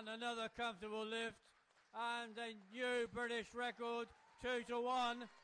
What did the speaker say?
And another comfortable lift. And a new British record, 2-1.